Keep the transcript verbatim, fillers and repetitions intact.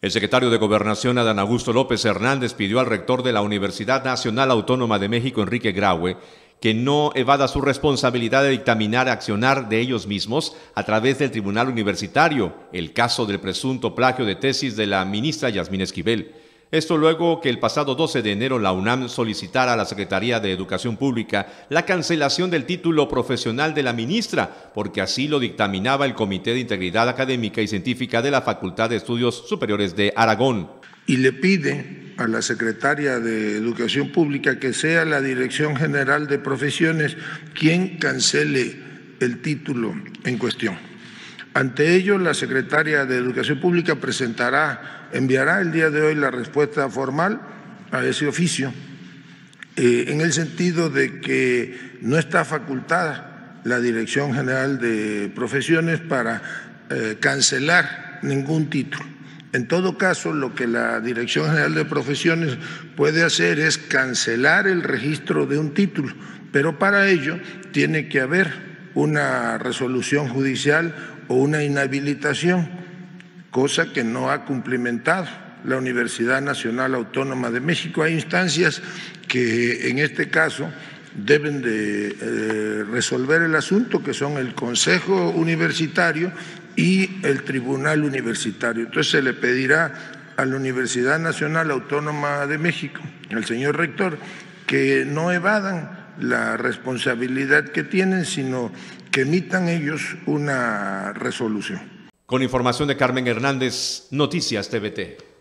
El secretario de Gobernación, Adán Augusto López Hernández, pidió al rector de la Universidad Nacional Autónoma de México, Enrique Graue, que no evada su responsabilidad de dictaminar accionar de ellos mismos a través del Tribunal Universitario el caso del presunto plagio de tesis de la ministra Yasmín Esquivel. Esto luego que el pasado doce de enero la UNAM solicitara a la Secretaría de Educación Pública la cancelación del título profesional de la ministra, porque así lo dictaminaba el Comité de Integridad Académica y Científica de la Facultad de Estudios Superiores de Aragón. Y le pide a la Secretaría de Educación Pública que sea la Dirección General de Profesiones quien cancele el título en cuestión. Ante ello, la Secretaría de Educación Pública presentará, enviará el día de hoy la respuesta formal a ese oficio, eh, en el sentido de que no está facultada la Dirección General de Profesiones para eh, cancelar ningún título. En todo caso, lo que la Dirección General de Profesiones puede hacer es cancelar el registro de un título, pero para ello tiene que haber una resolución judicial o una inhabilitación, cosa que no ha cumplimentado la Universidad Nacional Autónoma de México. Hay instancias que en este caso deben de eh, resolver el asunto, que son el Consejo Universitario y el Tribunal Universitario. Entonces se le pedirá a la Universidad Nacional Autónoma de México, al señor rector, que no evadan la responsabilidad que tienen, sino que emitan ellos una resolución. Con información de Carmen Hernández, Noticias T V T.